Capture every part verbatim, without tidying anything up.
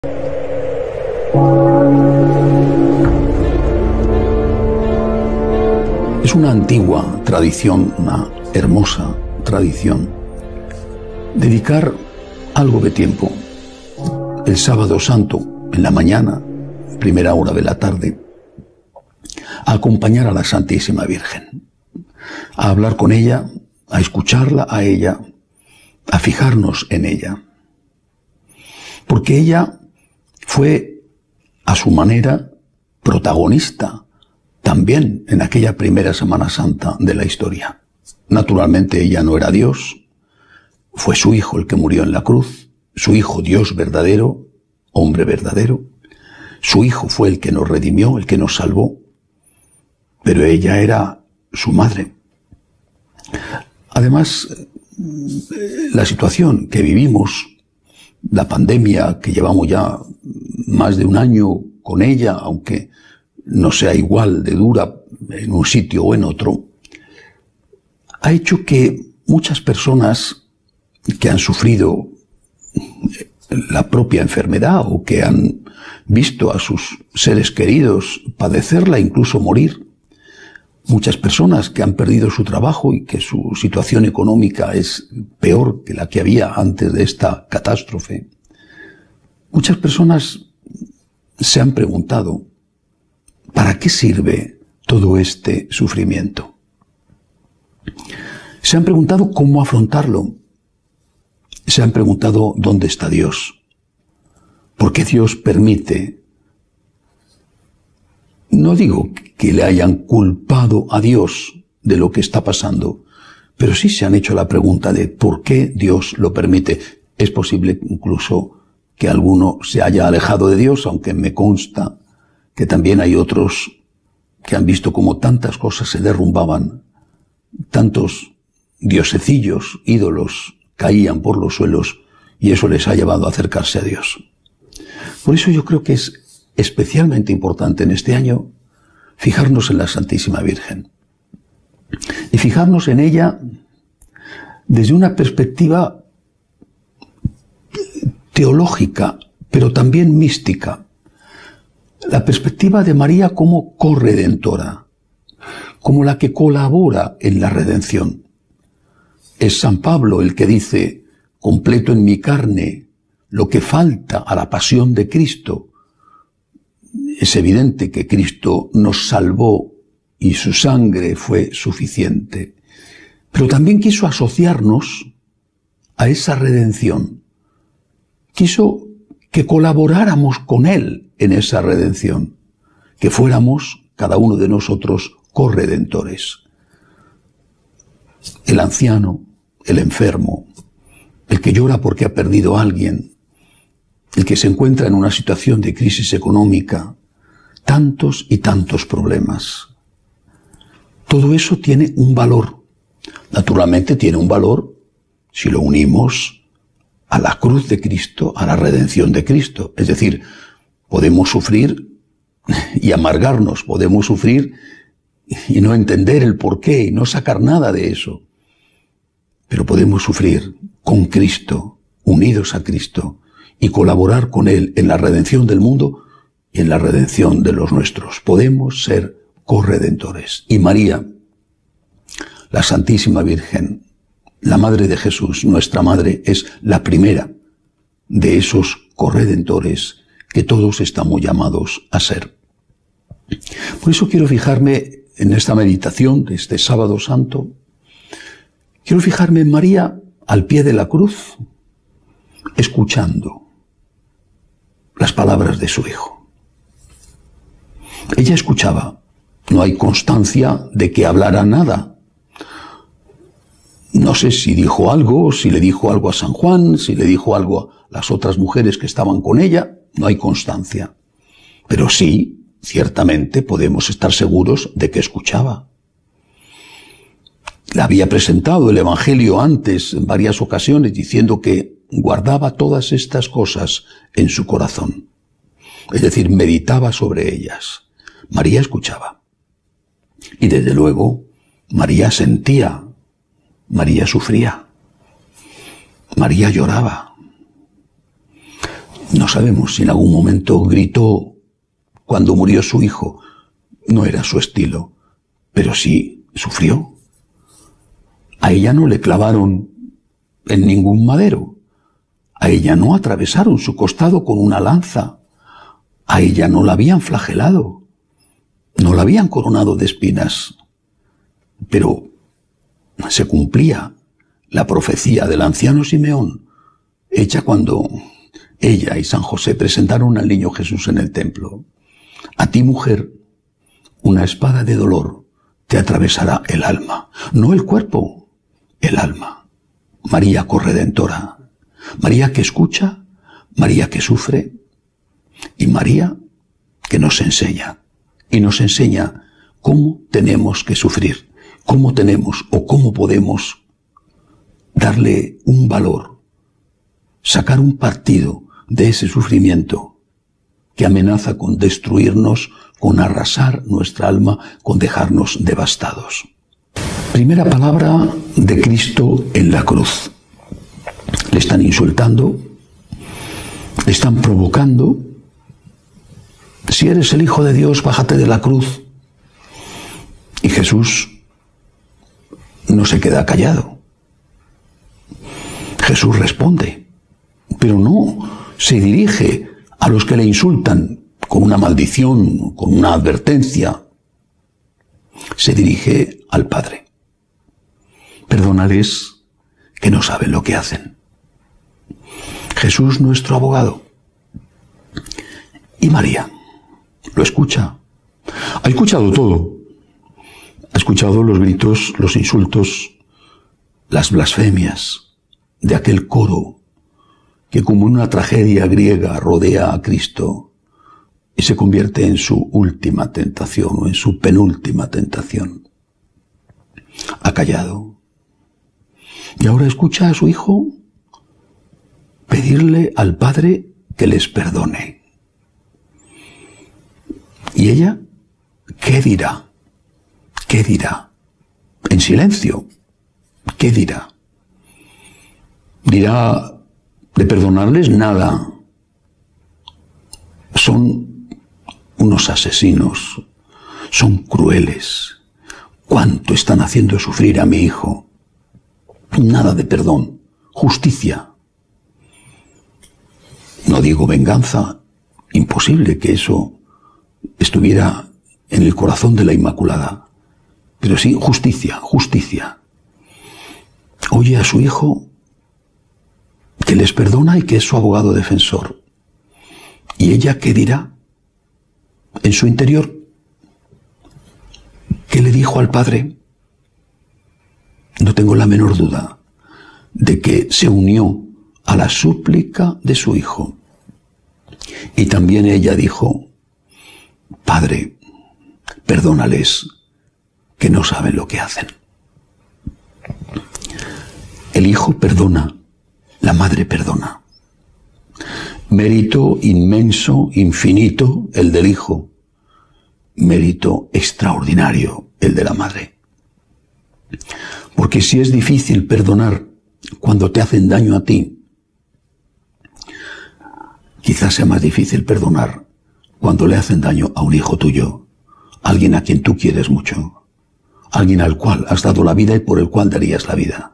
Es una antigua tradición, una hermosa tradición, dedicar algo de tiempo el sábado santo, en la mañana, primera hora de la tarde, a acompañar a la Santísima Virgen, a hablar con ella, a escucharla a ella, a fijarnos en ella. Porque ella fue, a su manera, protagonista también en aquella primera Semana Santa de la historia. Naturalmente ella no era Dios, fue su Hijo el que murió en la cruz, su Hijo Dios verdadero, hombre verdadero, su Hijo fue el que nos redimió, el que nos salvó, pero ella era su madre. Además, la situación que vivimos, la pandemia que llevamos ya más de un año con ella, aunque no sea igual de dura en un sitio o en otro, ha hecho que muchas personas que han sufrido la propia enfermedad o que han visto a sus seres queridos padecerla, incluso morir, muchas personas que han perdido su trabajo y que su situación económica es peor que la que había antes de esta catástrofe, muchas personas se han preguntado, ¿para qué sirve todo este sufrimiento? Se han preguntado cómo afrontarlo. Se han preguntado dónde está Dios. ¿Por qué Dios permite? No digo que le hayan culpado a Dios de lo que está pasando, pero sí se han hecho la pregunta de por qué Dios lo permite. Es posible incluso que alguno se haya alejado de Dios, aunque me consta que también hay otros que han visto cómo tantas cosas se derrumbaban, tantos diosecillos, ídolos, caían por los suelos y eso les ha llevado a acercarse a Dios. Por eso yo creo que es especialmente importante en este año fijarnos en la Santísima Virgen y fijarnos en ella desde una perspectiva teológica, pero también mística. La perspectiva de María como corredentora, como la que colabora en la redención. Es San Pablo el que dice, completo en mi carne lo que falta a la pasión de Cristo. Es evidente que Cristo nos salvó y su sangre fue suficiente, pero también quiso asociarnos a esa redención. Quiso que colaboráramos con Él en esa redención, que fuéramos, cada uno de nosotros, corredentores. El anciano, el enfermo, el que llora porque ha perdido a alguien, el que se encuentra en una situación de crisis económica, tantos y tantos problemas. Todo eso tiene un valor. Naturalmente tiene un valor si lo unimos a la cruz de Cristo, a la redención de Cristo. Es decir, podemos sufrir y amargarnos, podemos sufrir y no entender el porqué y no sacar nada de eso. Pero podemos sufrir con Cristo, unidos a Cristo, y colaborar con Él en la redención del mundo y en la redención de los nuestros. Podemos ser corredentores. Y María, la Santísima Virgen, la Madre de Jesús, nuestra Madre, es la primera de esos corredentores que todos estamos llamados a ser. Por eso quiero fijarme en esta meditación de este Sábado Santo. Quiero fijarme en María al pie de la cruz, escuchando las palabras de su Hijo. Ella escuchaba. No hay constancia de que hablara nada. No sé si dijo algo, si le dijo algo a San Juan, si le dijo algo a las otras mujeres que estaban con ella. No hay constancia. Pero sí, ciertamente podemos estar seguros de que escuchaba. Le había presentado el Evangelio antes en varias ocasiones diciendo que guardaba todas estas cosas en su corazón. Es decir, meditaba sobre ellas. María escuchaba. Y desde luego, María sentía, María sufría, María lloraba. No sabemos si en algún momento gritó cuando murió su hijo. No era su estilo, pero sí sufrió. A ella no le clavaron en ningún madero. A ella no atravesaron su costado con una lanza. A ella no la habían flagelado. No la habían coronado de espinas. Pero se cumplía la profecía del anciano Simeón, hecha cuando ella y San José presentaron al niño Jesús en el templo. A ti, mujer, una espada de dolor te atravesará el alma, no el cuerpo, el alma. María corredentora, María que escucha, María que sufre, y María que nos enseña, y nos enseña cómo tenemos que sufrir, cómo tenemos o cómo podemos darle un valor, sacar un partido de ese sufrimiento que amenaza con destruirnos, con arrasar nuestra alma, con dejarnos devastados. Primera palabra de Cristo en la cruz. Le están insultando, le están provocando. Si eres el Hijo de Dios, bájate de la cruz. Y Jesús no se queda callado. Jesús responde, pero no se dirige a los que le insultan con una maldición, con una advertencia. Se dirige al Padre. Perdónales que no saben lo que hacen. Jesús, nuestro abogado. Y María lo escucha. Ha escuchado todo. Ha escuchado los gritos, los insultos, las blasfemias de aquel coro que como en una tragedia griega rodea a Cristo y se convierte en su última tentación o en su penúltima tentación. Ha callado. Y ahora escucha a su hijo pedirle al Padre que les perdone. ¿Y ella qué dirá? ¿Qué dirá? En silencio. ¿Qué dirá? Dirá de perdonarles nada. Son unos asesinos. Son crueles. ¿Cuánto están haciendo sufrir a mi hijo? Nada de perdón. Justicia. No digo venganza. Imposible que eso estuviera en el corazón de la Inmaculada. Pero sí justicia, justicia. Oye a su hijo que les perdona y que es su abogado defensor. ¿Y ella qué dirá? En su interior, ¿qué le dijo al Padre? No tengo la menor duda de que se unió a la súplica de su hijo. Y también ella dijo, Padre, perdónales, que no saben lo que hacen. El hijo perdona, la madre perdona. Mérito inmenso, infinito, el del hijo. Mérito extraordinario, el de la madre. Porque si es difícil perdonar cuando te hacen daño a ti, quizás sea más difícil perdonar cuando le hacen daño a un hijo tuyo, alguien a quien tú quieres mucho, alguien al cual has dado la vida y por el cual darías la vida.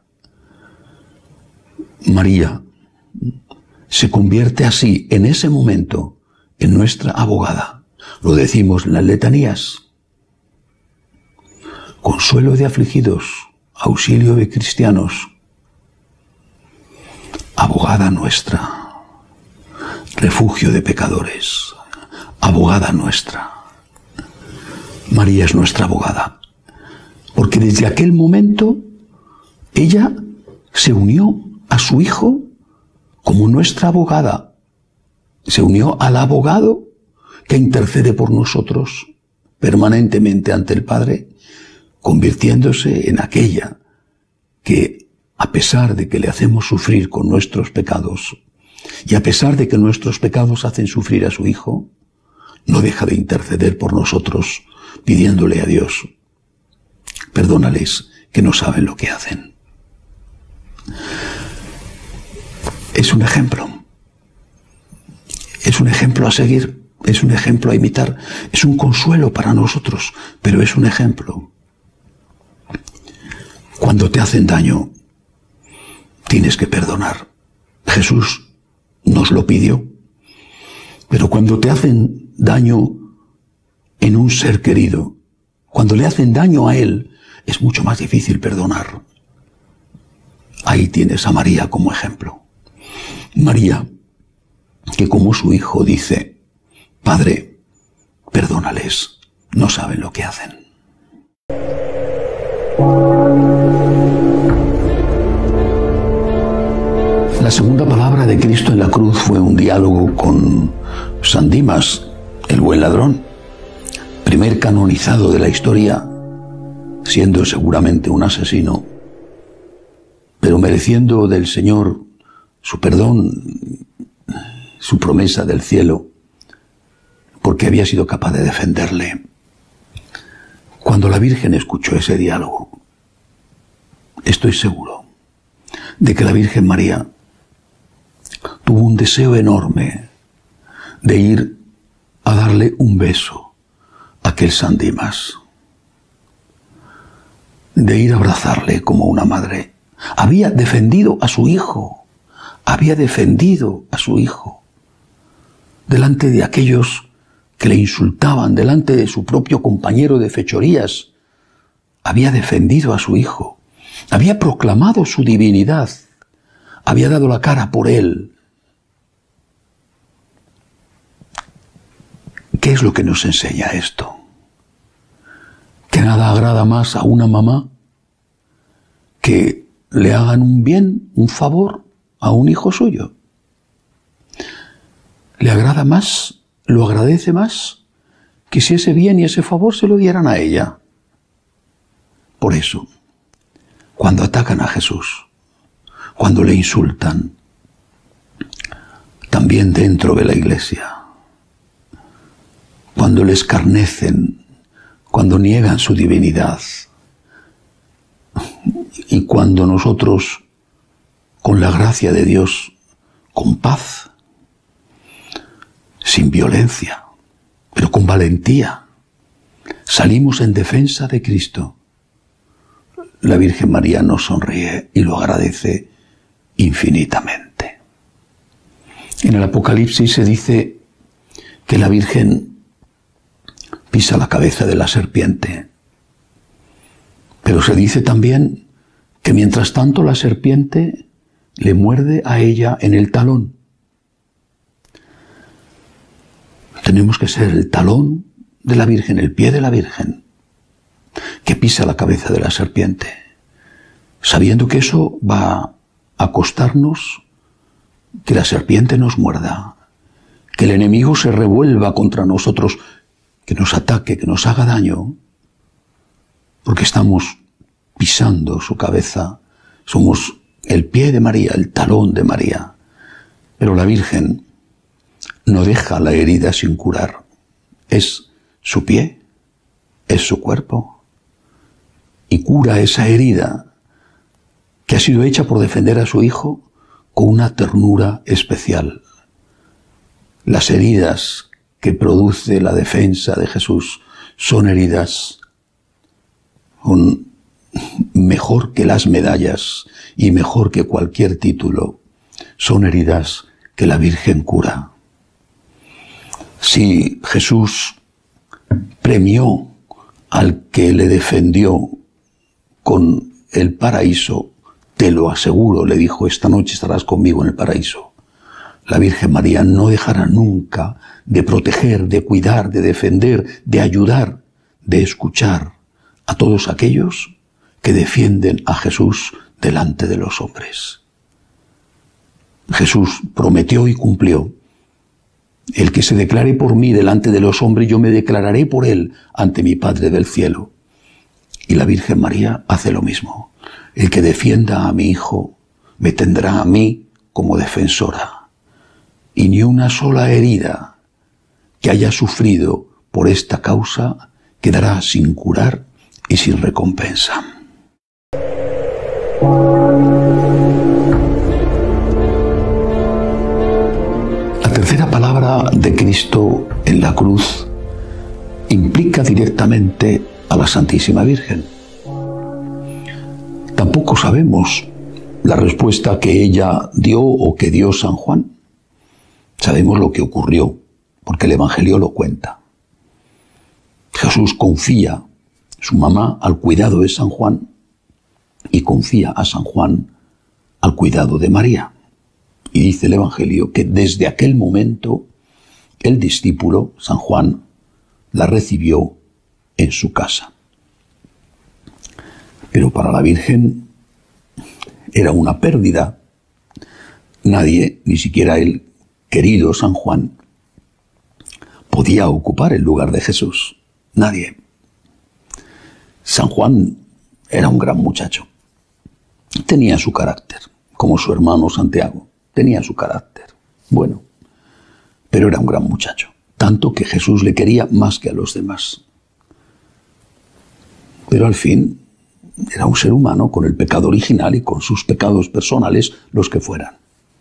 María se convierte así, en ese momento, en nuestra abogada. Lo decimos en las letanías. Consuelo de afligidos, auxilio de cristianos, abogada nuestra, refugio de pecadores, abogada nuestra. María es nuestra abogada, porque desde aquel momento ella se unió a su hijo como nuestra abogada, se unió al abogado que intercede por nosotros permanentemente ante el Padre, convirtiéndose en aquella que, a pesar de que le hacemos sufrir con nuestros pecados, y a pesar de que nuestros pecados hacen sufrir a su hijo, no deja de interceder por nosotros, pidiéndole a Dios, perdónales que no saben lo que hacen. Es un ejemplo. Es un ejemplo a seguir, es un ejemplo a imitar, es un consuelo para nosotros, pero es un ejemplo. Cuando te hacen daño, tienes que perdonar. Jesús nos lo pidió. Pero cuando te hacen daño en un ser querido, cuando le hacen daño a él, es mucho más difícil perdonar. Ahí tienes a María como ejemplo. María, que como su hijo dice, Padre, perdónales, no saben lo que hacen. La segunda palabra de Cristo en la cruz fue un diálogo con San Dimas, el buen ladrón, primer canonizado de la historia, siendo seguramente un asesino, pero mereciendo del Señor su perdón, su promesa del cielo, porque había sido capaz de defenderle. Cuando la Virgen escuchó ese diálogo, estoy seguro de que la Virgen María tuvo un deseo enorme de ir a darle un beso a aquel San Dimas, de ir a abrazarle como una madre. Había defendido a su hijo, había defendido a su hijo delante de aquellos que le insultaban, delante de su propio compañero de fechorías. Había defendido a su hijo, había proclamado su divinidad, había dado la cara por él. ¿Qué es lo que nos enseña esto? Que nada agrada más a una mamá que le hagan un bien, un favor a un hijo suyo. Le agrada más, lo agradece más, que si ese bien y ese favor se lo dieran a ella. Por eso, cuando atacan a Jesús, cuando le insultan, también dentro de la iglesia, cuando le escarnecen, cuando niegan su divinidad, y cuando nosotros, con la gracia de Dios, con paz, sin violencia, pero con valentía, salimos en defensa de Cristo, la Virgen María nos sonríe y lo agradece infinitamente. En el Apocalipsis se dice que la Virgen pisa la cabeza de la serpiente, pero se dice también que mientras tanto la serpiente le muerde a ella en el talón. Tenemos que ser el talón de la Virgen, el pie de la Virgen, que pisa la cabeza de la serpiente, sabiendo que eso va a costarnos que la serpiente nos muerda, que el enemigo se revuelva contra nosotros, que nos ataque, que nos haga daño, porque estamos pisando su cabeza, somos el pie de María, el talón de María. Pero la Virgen no deja la herida sin curar. Es su pie, es su cuerpo, y cura esa herida que ha sido hecha por defender a su hijo con una ternura especial. Las heridas que produce la defensa de Jesús son heridas con mejor que las medallas y mejor que cualquier título. Son heridas que la Virgen cura. Si Jesús premió al que le defendió con el paraíso, te lo aseguro, le dijo, esta noche estarás conmigo en el paraíso. La Virgen María no dejará nunca de proteger, de cuidar, de defender, de ayudar, de escuchar a todos aquellos que defienden a Jesús delante de los hombres. Jesús prometió y cumplió: el que se declare por mí delante de los hombres, yo me declararé por él ante mi Padre del cielo. Y la Virgen María hace lo mismo. El que defienda a mi hijo me tendrá a mí como defensora. Y ni una sola herida que haya sufrido por esta causa quedará sin curar y sin recompensa. La tercera palabra obra de Cristo en la cruz implica directamente a la Santísima Virgen. Tampoco sabemos la respuesta que ella dio o que dio San Juan. Sabemos lo que ocurrió, porque el Evangelio lo cuenta. Jesús confía su mamá al cuidado de San Juan y confía a San Juan al cuidado de María. Y dice el Evangelio que desde aquel momento el discípulo, San Juan, la recibió en su casa. Pero para la Virgen era una pérdida. Nadie, ni siquiera el querido San Juan, podía ocupar el lugar de Jesús. Nadie. San Juan era un gran muchacho. Tenía su carácter, como su hermano Santiago. Tenía su carácter. Bueno, pero era un gran muchacho. Tanto que Jesús le quería más que a los demás. Pero al fin era un ser humano con el pecado original y con sus pecados personales, los que fueran.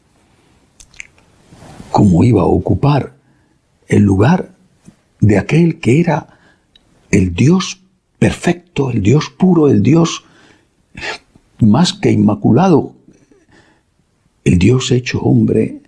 ¿Cómo iba a ocupar el lugar de aquel que era el Dios perfecto, el Dios puro, el Dios más que inmaculado, el Dios hecho hombre,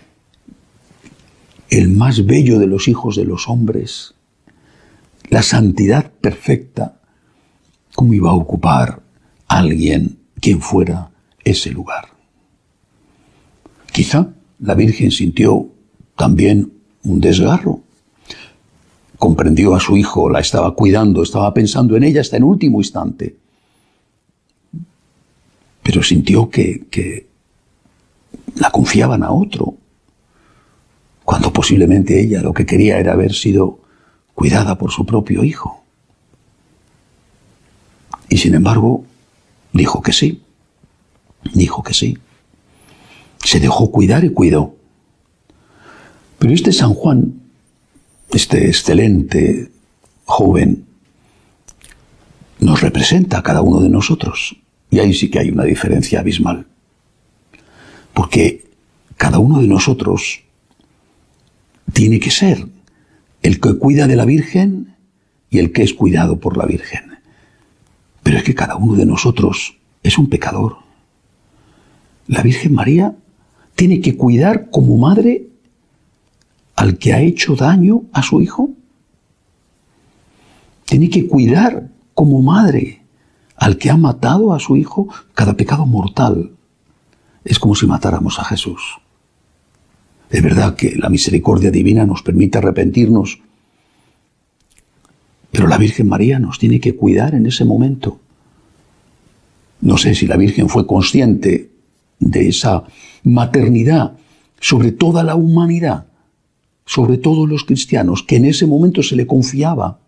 el más bello de los hijos de los hombres, la santidad perfecta? ¿Cómo iba a ocupar alguien, quien fuera, ese lugar? Quizá la Virgen sintió también un desgarro. Comprendió a su hijo, la estaba cuidando, estaba pensando en ella hasta en último instante. Pero sintió que, que la confiaban a otro, cuando posiblemente ella lo que quería era haber sido cuidada por su propio hijo. Y sin embargo, dijo que sí, dijo que sí. Se dejó cuidar y cuidó. Pero este San Juan, este excelente joven, nos representa a cada uno de nosotros. Y ahí sí que hay una diferencia abismal. Porque cada uno de nosotros tiene que ser el que cuida de la Virgen y el que es cuidado por la Virgen. Pero es que cada uno de nosotros es un pecador. La Virgen María tiene que cuidar como madre al que ha hecho daño a su hijo. Tiene que cuidar como madre al que ha matado a su hijo. Cada pecado mortal es como si matáramos a Jesús. Es verdad que la misericordia divina nos permite arrepentirnos, pero la Virgen María nos tiene que cuidar en ese momento. No sé si la Virgen fue consciente de esa maternidad sobre toda la humanidad, sobre todos los cristianos, que en ese momento se le confiaba.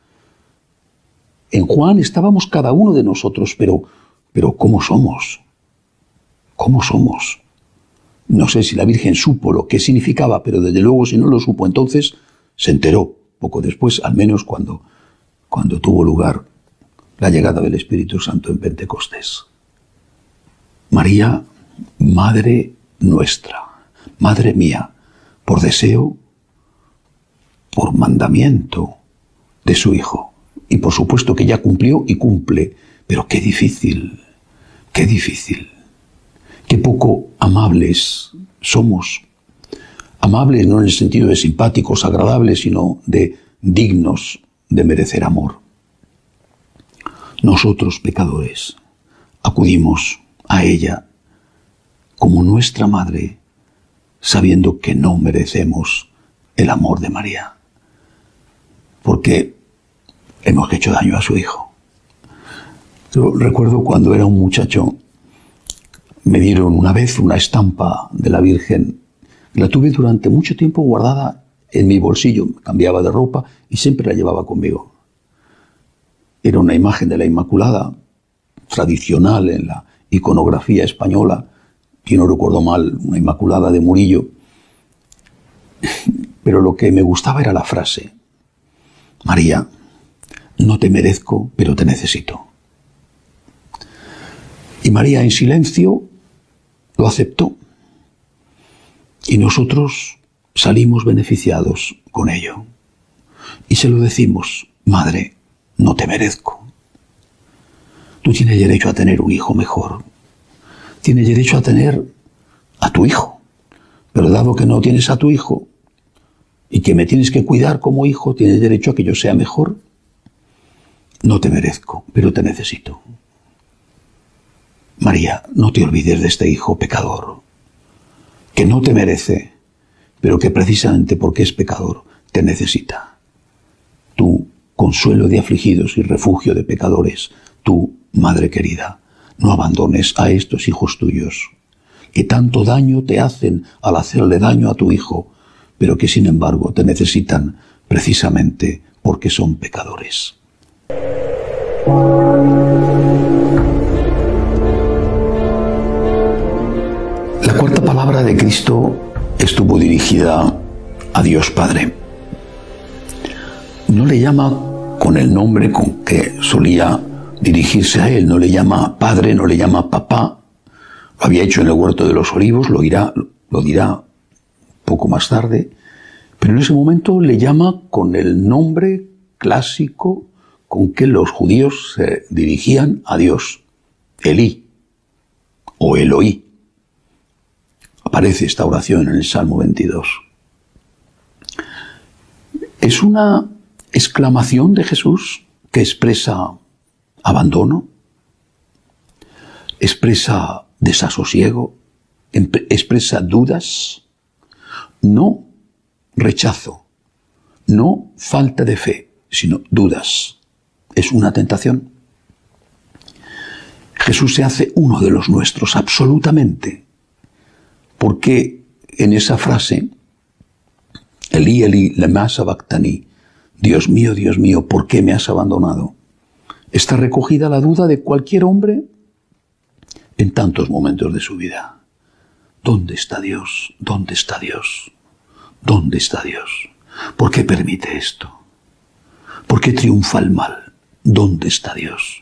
En Juan estábamos cada uno de nosotros, pero, pero ¿cómo somos? ¿Cómo somos? No sé si la Virgen supo lo que significaba, pero desde luego si no lo supo entonces, se enteró poco después, al menos cuando, cuando tuvo lugar la llegada del Espíritu Santo en Pentecostés. María, Madre nuestra, Madre mía, por deseo, por mandamiento de su Hijo. Y por supuesto que ya cumplió y cumple, pero qué difícil, qué difícil. Qué poco amables somos. Amables no en el sentido de simpáticos, agradables, sino de dignos de merecer amor. Nosotros, pecadores, acudimos a ella como nuestra madre, sabiendo que no merecemos el amor de María, porque hemos hecho daño a su hijo. Yo recuerdo cuando era un muchacho, me dieron una vez una estampa de la Virgen. La tuve durante mucho tiempo guardada en mi bolsillo. Cambiaba de ropa y siempre la llevaba conmigo. Era una imagen de la Inmaculada, tradicional en la iconografía española. Si no recuerdo mal, una Inmaculada de Murillo. Pero lo que me gustaba era la frase: María, no te merezco, pero te necesito. Y María en silencio lo aceptó. Y nosotros salimos beneficiados con ello. Y se lo decimos: madre, no te merezco. Tú tienes derecho a tener un hijo mejor. Tienes derecho a tener a tu hijo. Pero dado que no tienes a tu hijo y que me tienes que cuidar como hijo, tienes derecho a que yo sea mejor. No te merezco, pero te necesito. María, no te olvides de este hijo pecador, que no te merece, pero que precisamente porque es pecador, te necesita. Tú, consuelo de afligidos y refugio de pecadores, tú, madre querida, no abandones a estos hijos tuyos, que tanto daño te hacen al hacerle daño a tu hijo, pero que sin embargo te necesitan precisamente porque son pecadores. La cuarta palabra de Cristo estuvo dirigida a Dios Padre. No le llama con el nombre con que solía dirigirse a él, no le llama Padre, no le llama Papá. Lo había hecho en el Huerto de los Olivos, lo dirá, lo dirá poco más tarde, pero en ese momento le llama con el nombre clásico con que los judíos se dirigían a Dios, Elí o Eloí. Aparece esta oración en el Salmo veintidós. Es una exclamación de Jesús que expresa abandono, expresa desasosiego, expresa dudas, no rechazo, no falta de fe, sino dudas. Es una tentación. Jesús se hace uno de los nuestros, absolutamente, porque en esa frase, Elí, Elí, lema sabactani, Dios mío, Dios mío, ¿por qué me has abandonado?, está recogida la duda de cualquier hombre en tantos momentos de su vida. ¿Dónde está Dios? ¿Dónde está Dios? ¿Dónde está Dios? ¿Por qué permite esto? ¿Por qué triunfa el mal? ¿Dónde está Dios?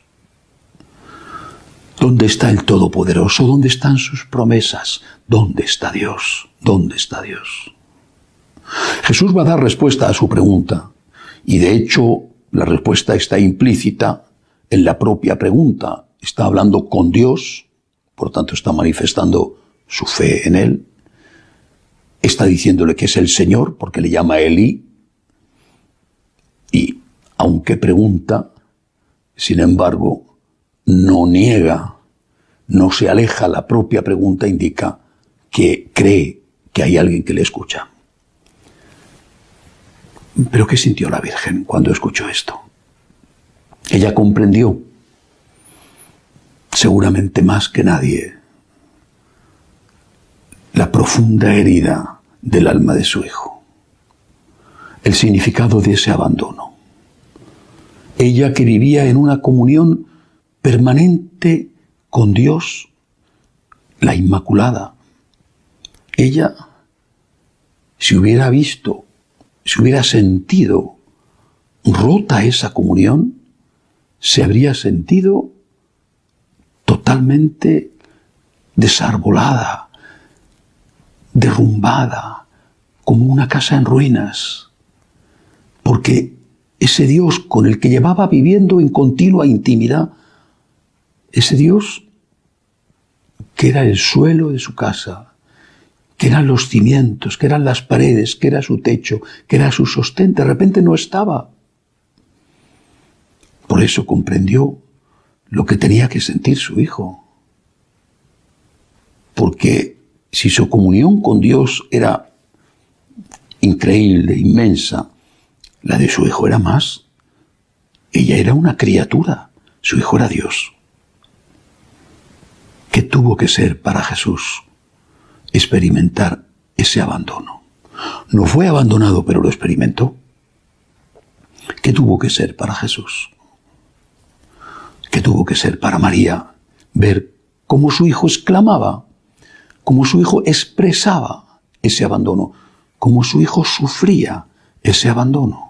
¿Dónde está el Todopoderoso? ¿Dónde están sus promesas? ¿Dónde está Dios? ¿Dónde está Dios? Jesús va a dar respuesta a su pregunta, y de hecho la respuesta está implícita en la propia pregunta. Está hablando con Dios, por tanto está manifestando su fe en Él. Está diciéndole que es el Señor, porque le llama Elí, y aunque pregunta, sin embargo, no niega, no se aleja. La propia pregunta indica que cree que hay alguien que le escucha. ¿Pero qué sintió la Virgen cuando escuchó esto? Ella comprendió, seguramente más que nadie, la profunda herida del alma de su hijo, el significado de ese abandono. Ella, que vivía en una comunión permanente con Dios, la Inmaculada, ella, si hubiera visto, si hubiera sentido rota esa comunión, se habría sentido totalmente desarbolada, derrumbada, como una casa en ruinas, porque ese Dios con el que llevaba viviendo en continua intimidad, ese Dios que era el suelo de su casa, que eran los cimientos, que eran las paredes, que era su techo, que era su sostén, de repente no estaba. Por eso comprendió lo que tenía que sentir su hijo. Porque si su comunión con Dios era increíble, inmensa, la de su hijo era más. Ella era una criatura, su hijo era Dios. ¿Qué tuvo que ser para Jesús experimentar ese abandono? No fue abandonado, pero lo experimentó. ¿Qué tuvo que ser para Jesús? ¿Qué tuvo que ser para María ver cómo su hijo exclamaba, cómo su hijo expresaba ese abandono, cómo su hijo sufría ese abandono?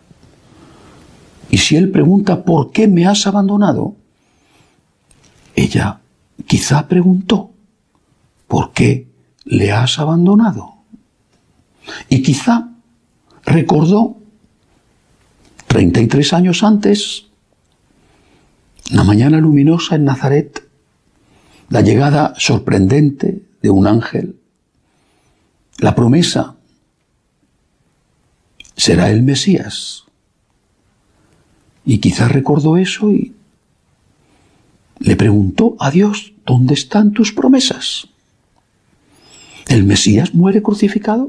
Y si él pregunta, ¿por qué me has abandonado?, ella quizá preguntó, ¿por qué le has abandonado? Y quizá recordó treinta y tres años antes, una mañana luminosa en Nazaret, la llegada sorprendente de un ángel, la promesa: será el Mesías. Y quizás recordó eso y le preguntó a Dios: ¿dónde están tus promesas? ¿El Mesías muere crucificado?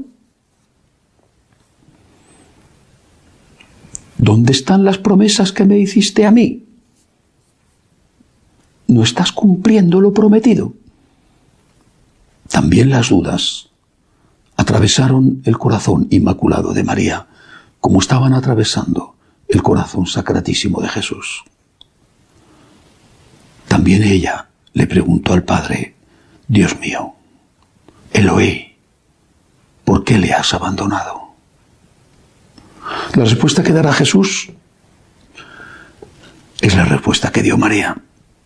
¿Dónde están las promesas que me hiciste a mí? ¿No estás cumpliendo lo prometido? También las dudas atravesaron el corazón inmaculado de María, como estaban atravesando el corazón sacratísimo de Jesús. También ella le preguntó al Padre: Dios mío, Eloí, ¿por qué le has abandonado? La respuesta que dará Jesús es la respuesta que dio María.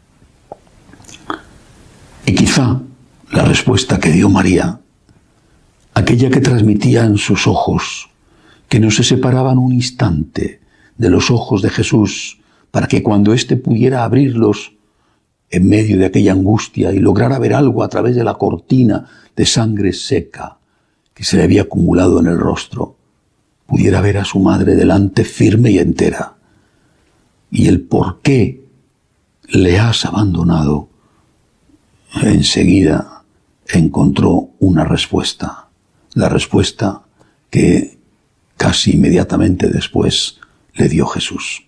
Y quizá la respuesta que dio María, aquella que transmitía en sus ojos, que no se separaban un instante de los ojos de Jesús, para que cuando éste pudiera abrirlos en medio de aquella angustia y lograra ver algo a través de la cortina de sangre seca que se le había acumulado en el rostro, pudiera ver a su madre delante firme y entera. Y el por qué le has abandonado, enseguida encontró una respuesta. La respuesta que casi inmediatamente después le dio Jesús.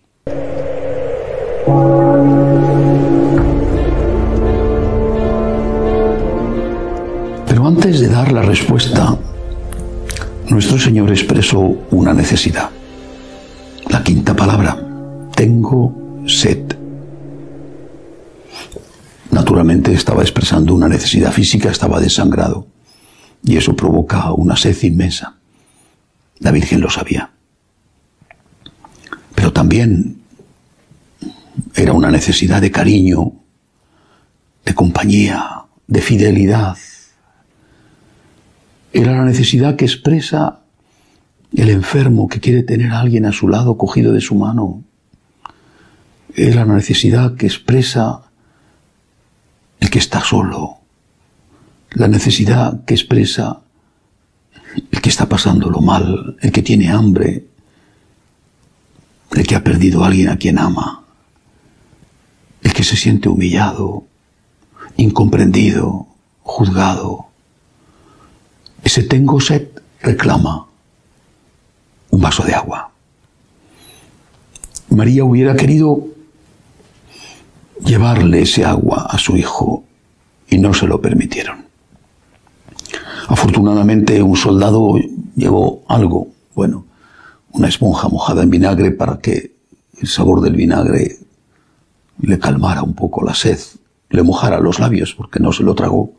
Pero antes de dar la respuesta, nuestro Señor expresó una necesidad. La quinta palabra: tengo sed. Naturalmente estaba expresando una necesidad física, estaba desangrado, y eso provoca una sed inmensa. La Virgen lo sabía. Pero también era una necesidad de cariño, de compañía, de fidelidad. Era la necesidad que expresa el enfermo que quiere tener a alguien a su lado cogido de su mano. Era la necesidad que expresa el que está solo. La necesidad que expresa el que está pasándolo mal, el que tiene hambre, el que ha perdido a alguien a quien ama, el que se siente humillado, incomprendido, juzgado. Ese tengo sed reclama un vaso de agua. María hubiera querido llevarle ese agua a su hijo y no se lo permitieron. Afortunadamente un soldado llevó algo, bueno, una esponja mojada en vinagre para que el sabor del vinagre le calmara un poco la sed, le mojara los labios porque no se lo tragó.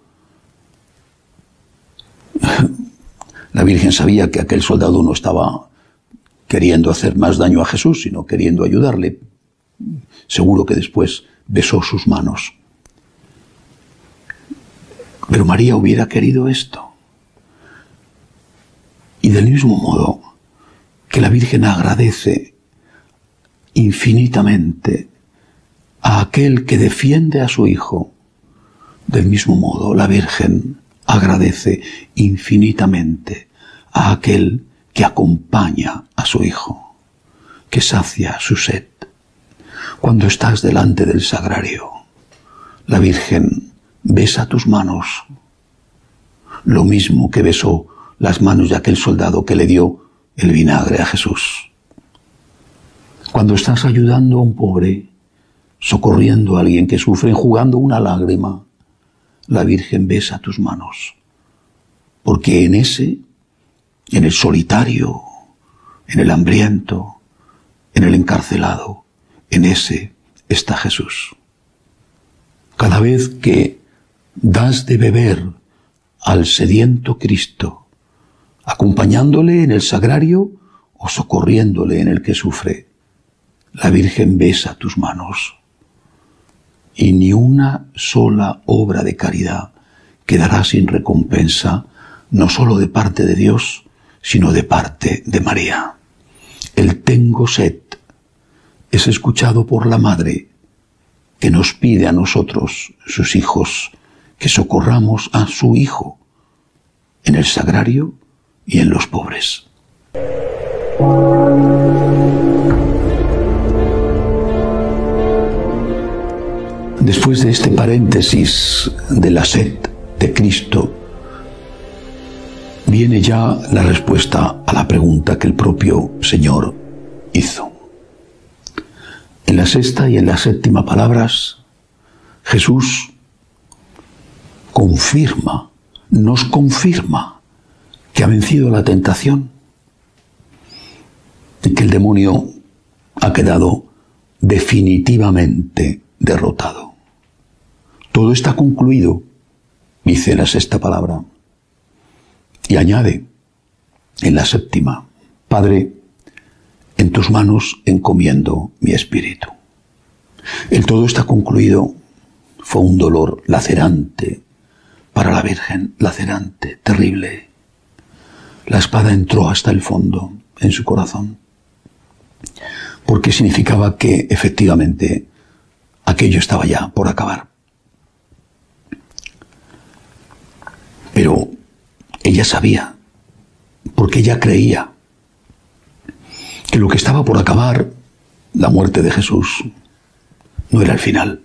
La Virgen sabía que aquel soldado no estaba queriendo hacer más daño a Jesús, sino queriendo ayudarle. Seguro que después besó sus manos. Pero María hubiera querido esto. Y del mismo modo que la Virgen agradece infinitamente a aquel que defiende a su hijo, del mismo modo la Virgen agradece infinitamente a aquel que acompaña a su hijo, que sacia su sed. Cuando estás delante del sagrario, la Virgen besa tus manos, lo mismo que besó las manos de aquel soldado que le dio el vinagre a Jesús. Cuando estás ayudando a un pobre, socorriendo a alguien que sufre, enjugando una lágrima, la Virgen besa tus manos, porque en ese, en el solitario, en el hambriento, en el encarcelado, en ese está Jesús. Cada vez que das de beber al sediento Cristo, acompañándole en el sagrario o socorriéndole en el que sufre, la Virgen besa tus manos. Y ni una sola obra de caridad quedará sin recompensa, no solo de parte de Dios, sino de parte de María. El tengo sed es escuchado por la madre, que nos pide a nosotros, sus hijos, que socorramos a su hijo en el sagrario y en los pobres. Después de este paréntesis de la sed de Cristo, viene ya la respuesta a la pregunta que el propio Señor hizo. En la sexta y en la séptima palabras, Jesús confirma, nos confirma que ha vencido la tentación y que el demonio ha quedado definitivamente derrotado. Todo está concluido, dice la sexta palabra. Y añade en la séptima: Padre, en tus manos encomiendo mi espíritu. El todo está concluido fue un dolor lacerante para la Virgen, lacerante, terrible. La espada entró hasta el fondo en su corazón, porque significaba que efectivamente aquello estaba ya por acabar. Pero ella sabía, porque ella creía, que lo que estaba por acabar, la muerte de Jesús, no era el final.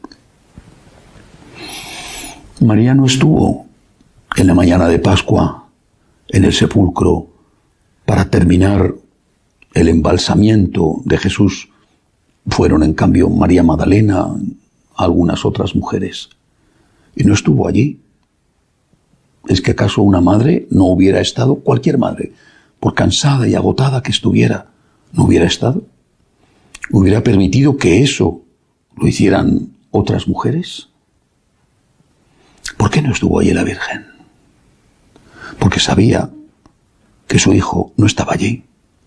María no estuvo en la mañana de Pascua en el sepulcro para terminar el embalsamiento de Jesús. Fueron en cambio María Magdalena, algunas otras mujeres, y no estuvo allí. ¿Es que acaso una madre no hubiera estado? Cualquier madre, por cansada y agotada que estuviera, no hubiera estado. ¿Hubiera permitido que eso lo hicieran otras mujeres? ¿Por qué no estuvo allí la Virgen? Porque sabía que su hijo no estaba allí.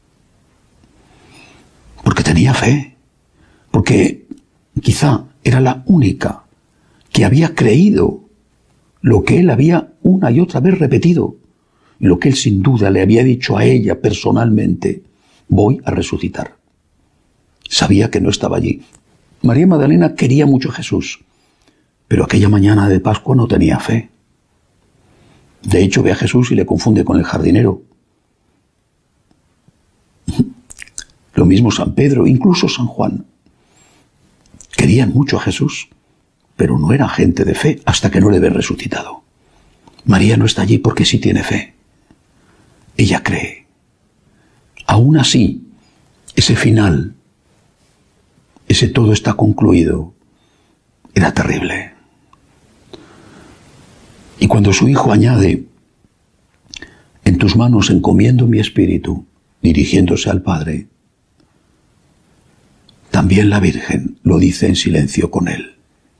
Porque tenía fe. Porque quizá era la única que había creído lo que él había una y otra vez repetido, y lo que él sin duda le había dicho a ella personalmente: voy a resucitar. Sabía que no estaba allí. María Magdalena quería mucho a Jesús, pero aquella mañana de Pascua no tenía fe. De hecho, ve a Jesús y le confunde con el jardinero. Lo mismo San Pedro, incluso San Juan. Querían mucho a Jesús, pero no era gente de fe hasta que no le ve resucitado. María no está allí porque sí tiene fe. Ella cree. Aún así, ese final, ese todo está concluido, era terrible. Y cuando su hijo añade: en tus manos encomiendo mi espíritu, dirigiéndose al Padre, también la Virgen lo dice en silencio con él: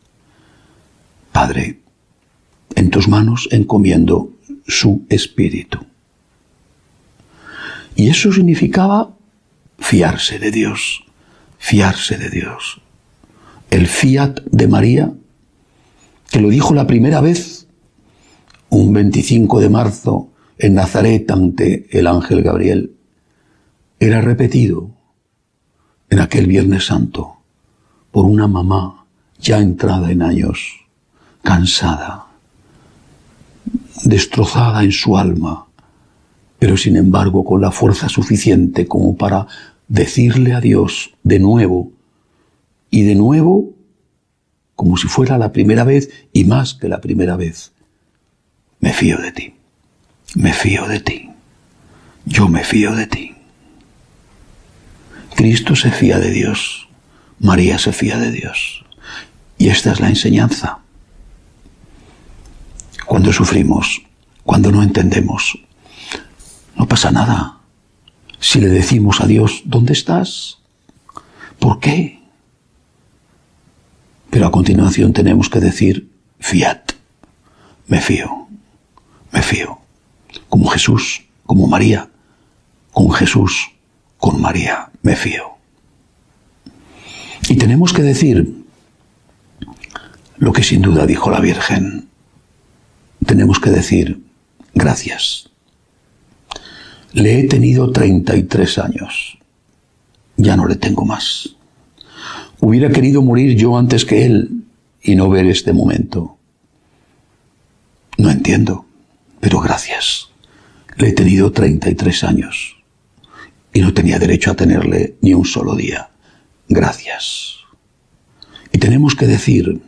Padre, en tus manos encomiendo su espíritu. Y eso significaba fiarse de Dios, fiarse de Dios. El fiat de María, que lo dijo la primera vez un veinticinco de marzo en Nazaret ante el ángel Gabriel, era repetido en aquel Viernes Santo por una mamá ya entrada en años, cansada, destrozada en su alma, pero sin embargo con la fuerza suficiente como para decirle a Dios de nuevo y de nuevo, como si fuera la primera vez y más que la primera vez: me fío de ti, me fío de ti, yo me fío de ti. Cristo se fía de Dios, María se fía de Dios. Y esta es la enseñanza. Cuando sufrimos, cuando no entendemos, no pasa nada. Si le decimos a Dios: ¿dónde estás? ¿Por qué? Pero a continuación tenemos que decir: fiat, me fío, me fío. Como Jesús, como María, con Jesús, con María, me fío. Y tenemos que decir lo que sin duda dijo la Virgen. Tenemos que decir: gracias. Le he tenido treinta y tres años. Ya no le tengo más. Hubiera querido morir yo antes que él y no ver este momento. No entiendo, pero gracias. Le he tenido treinta y tres años y no tenía derecho a tenerle ni un solo día. Gracias. Y tenemos que decir,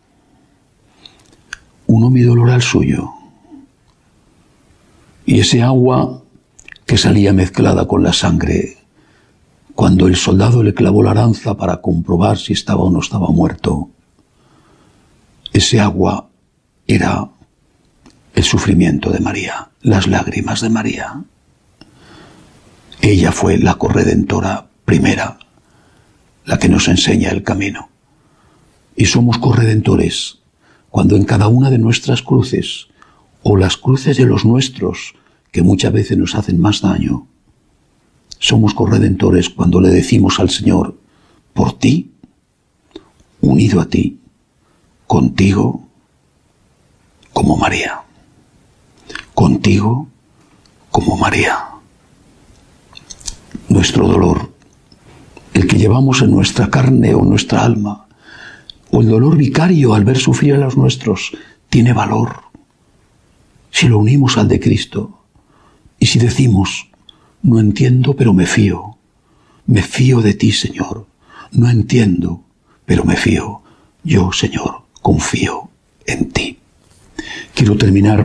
uno mi dolor al suyo. Y ese agua que salía mezclada con la sangre, cuando el soldado le clavó la lanza para comprobar si estaba o no estaba muerto, ese agua era el sufrimiento de María, las lágrimas de María. Ella fue la corredentora primera, la que nos enseña el camino. Y somos corredentores cuando en cada una de nuestras cruces, o las cruces de los nuestros, que muchas veces nos hacen más daño, somos corredentores cuando le decimos al Señor, por ti, unido a ti, contigo, como María. Contigo, como María. Nuestro dolor, el que llevamos en nuestra carne o nuestra alma, o el dolor vicario al ver sufrir a los nuestros, tiene valor si lo unimos al de Cristo. Y si decimos, no entiendo, pero me fío. Me fío de ti, Señor. No entiendo, pero me fío. Yo, Señor, confío en ti. Quiero terminar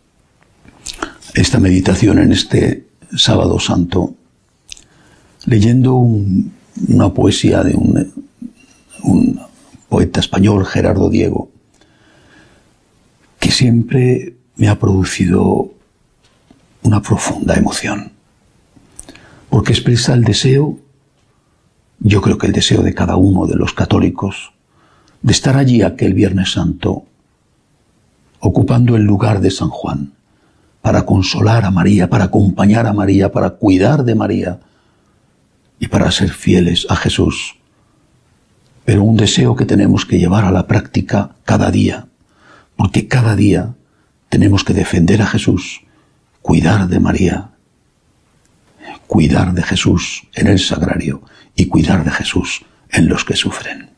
esta meditación en este Sábado Santo leyendo un, una poesía de un, un poeta español, Gerardo Diego, que siempre me ha producido una profunda emoción, porque expresa el deseo, yo creo que el deseo de cada uno de los católicos, de estar allí aquel Viernes Santo, ocupando el lugar de San Juan, para consolar a María, para acompañar a María, para cuidar de María y para ser fieles a Jesús. Pero un deseo que tenemos que llevar a la práctica cada día, porque cada día tenemos que defender a Jesús, cuidar de María, cuidar de Jesús en el sagrario y cuidar de Jesús en los que sufren.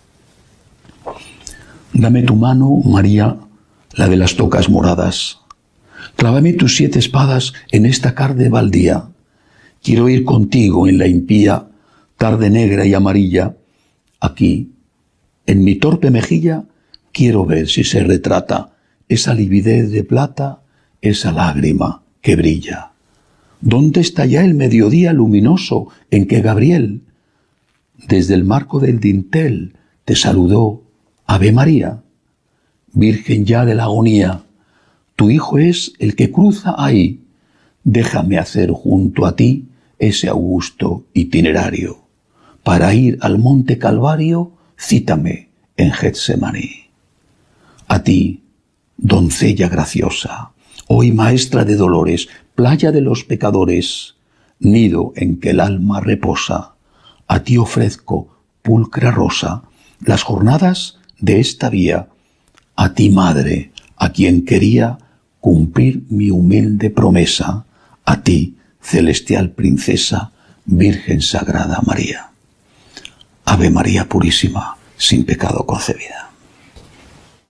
Dame tu mano, María, la de las tocas moradas. Clávame tus siete espadas en esta carne baldía. Quiero ir contigo en la impía tarde negra y amarilla. Aquí, en mi torpe mejilla, quiero ver si se retrata esa lividez de plata, esa lágrima que brilla. ¿Dónde está ya el mediodía luminoso en que Gabriel, desde el marco del dintel, te saludó, Ave María? Virgen ya de la agonía, tu hijo es el que cruza ahí. Déjame hacer junto a ti ese augusto itinerario. Para ir al monte Calvario, cítame en Getsemaní. A ti, doncella graciosa, hoy maestra de dolores, playa de los pecadores, nido en que el alma reposa, a ti ofrezco, pulcra rosa, las jornadas de esta vía. A ti, madre, a quien quería cumplir mi humilde promesa, a ti, celestial princesa, Virgen Sagrada María. Ave María Purísima, sin pecado concebida.